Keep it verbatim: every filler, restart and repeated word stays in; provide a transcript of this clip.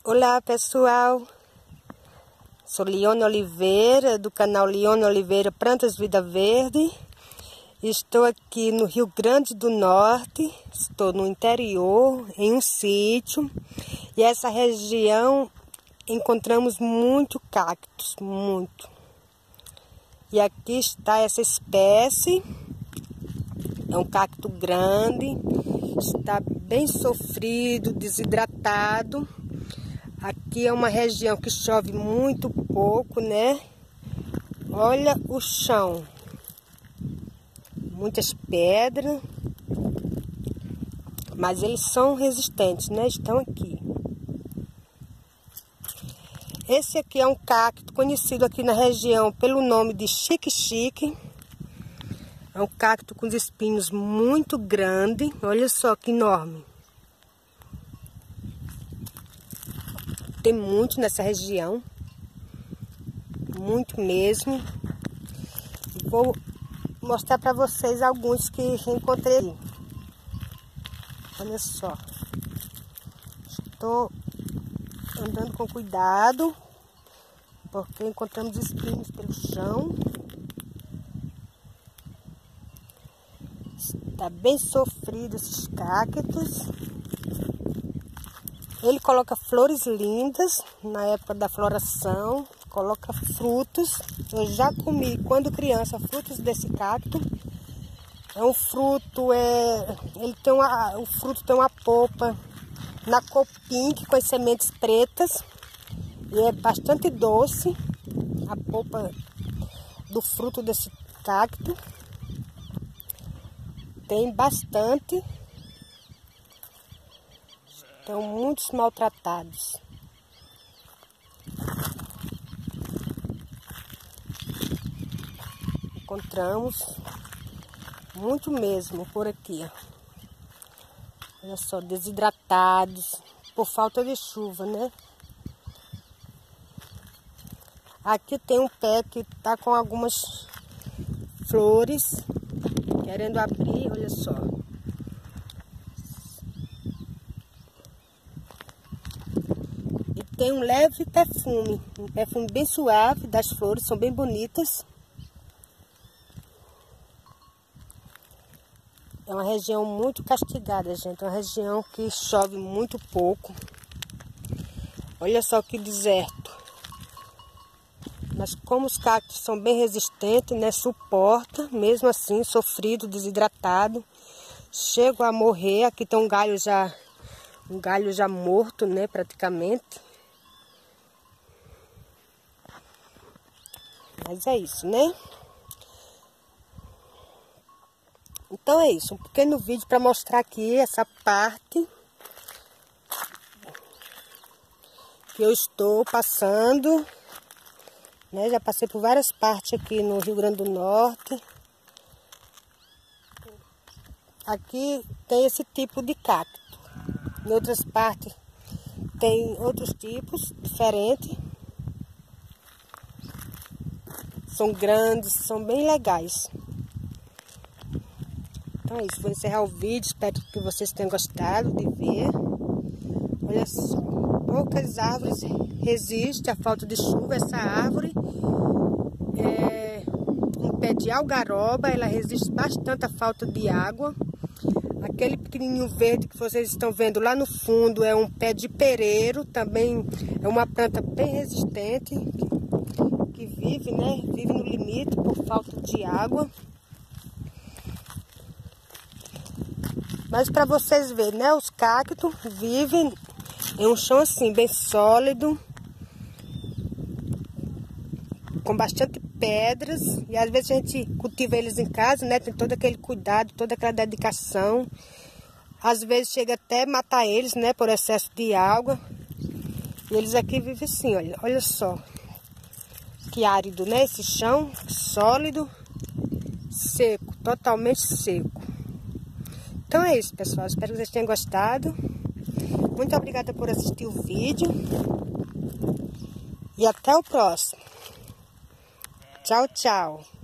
Olá pessoal, sou Lione Oliveira do canal Lione Oliveira Plantas Vida Verde. Estou aqui no Rio Grande do Norte, estou no interior, em um sítio, e essa região encontramos muito cactos, muito. E aqui está essa espécie, é um cacto grande, está bem sofrido, desidratado. Aqui é uma região que chove muito pouco, né? Olha o chão. Muitas pedras. Mas eles são resistentes, né? Estão aqui. Esse aqui é um cacto conhecido aqui na região pelo nome de xique-xique. É um cacto com os espinhos muito grandes. Olha só que enorme. Tem muito nessa região, muito mesmo. Vou mostrar para vocês alguns que encontrei. Olha só, estou andando com cuidado, porque encontramos espinhos pelo chão. Está bem sofrido esses cactos. Ele coloca flores lindas na época da floração, coloca frutos. Eu já comi, quando criança, frutos desse cacto. É um fruto, é, ele tem uma, o fruto tem uma polpa na cor pink com as sementes pretas. E é bastante doce a polpa do fruto desse cacto. Tem bastante. Estão muitos maltratados. Encontramos muito mesmo por aqui, ó. Olha só, desidratados por falta de chuva, né? Aqui tem um pé que tá com algumas flores querendo abrir, olha só. Tem um leve perfume, um perfume bem suave das flores, são bem bonitas. É uma região muito castigada, gente, é uma região que chove muito pouco. Olha só que deserto. Mas como os cactos são bem resistentes, né, suporta, mesmo assim, sofrido, desidratado. Chegam a morrer, aqui tem um galho já, um galho já morto, né, praticamente. Mas é isso, né? Então é isso, um pequeno vídeo para mostrar aqui essa parte que eu estou passando, né? Já passei por várias partes aqui no Rio Grande do Norte. Aqui tem esse tipo de cacto. Em outras partes tem outros tipos diferentes. São grandes, são bem legais. Então é isso, vou encerrar o vídeo, espero que vocês tenham gostado de ver. Olha só, poucas árvores resistem à falta de chuva. Essa árvore é um pé de algaroba, ela resiste bastante à falta de água. Aquele pequenininho verde que vocês estão vendo lá no fundo é um pé de pereiro, também é uma planta bem resistente, que vive, né? Vive no limite por falta de água. Mas para vocês verem, né? Os cactos vivem em um chão assim, bem sólido, com bastante pedras. E às vezes a gente cultiva eles em casa, né? Tem todo aquele cuidado, toda aquela dedicação. Às vezes chega até matar eles, né? Por excesso de água. E eles aqui vivem assim, olha, olha só. Que árido, né? Esse chão sólido, seco, totalmente seco. Então é isso, pessoal. Espero que vocês tenham gostado. Muito obrigada por assistir o vídeo. E até o próximo. Tchau, tchau.